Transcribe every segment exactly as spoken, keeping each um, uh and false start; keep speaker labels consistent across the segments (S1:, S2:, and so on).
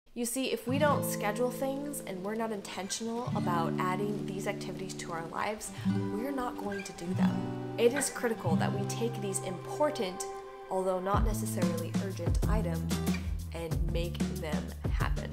S1: You see, if we don't schedule things and we're not intentional about adding these activities to our lives, we're not going to do them. It is critical that we take these important, although not necessarily urgent items and make them happen.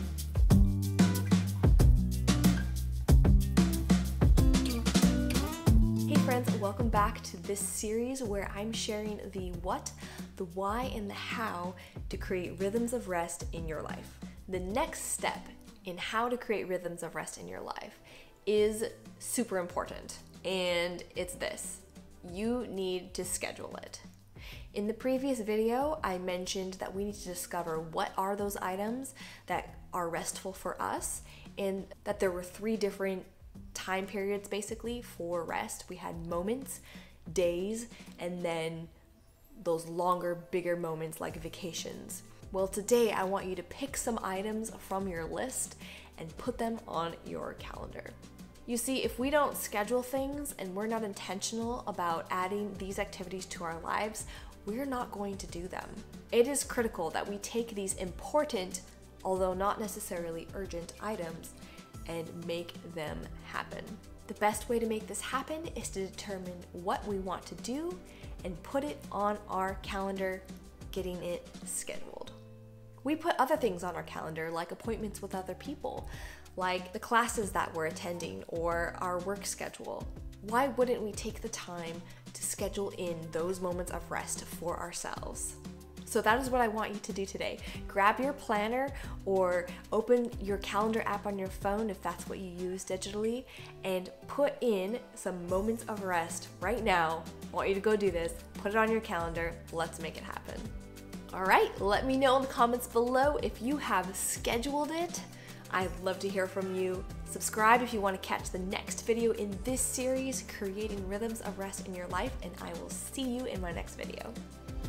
S1: Hey friends, welcome back to this series where I'm sharing the what, the why, and the how to create rhythms of rest in your life. The next step in how to create rhythms of rest in your life is super important, and it's this: you need to schedule it. In the previous video, I mentioned that we need to discover what are those items that are restful for us, and that there were three different time periods basically for rest. We had moments, days, and then those longer, bigger moments like vacations. Well, today I want you to pick some items from your list and put them on your calendar. You see, if we don't schedule things and we're not intentional about adding these activities to our lives, we're not going to do them. It is critical that we take these important, although not necessarily urgent items and make them happen. The best way to make this happen is to determine what we want to do and put it on our calendar, getting it scheduled. We put other things on our calendar, like appointments with other people, like the classes that we're attending or our work schedule. Why wouldn't we take the time to schedule in those moments of rest for ourselves? So that is what I want you to do today. Grab your planner or open your calendar app on your phone if that's what you use digitally, and put in some moments of rest right now. I want you to go do this. Put it on your calendar. Let's make it happen. All right, let me know in the comments below if you have scheduled it. I'd love to hear from you. Subscribe if you want to catch the next video in this series, Creating Rhythms of Rest in Your Life, and I will see you in my next video.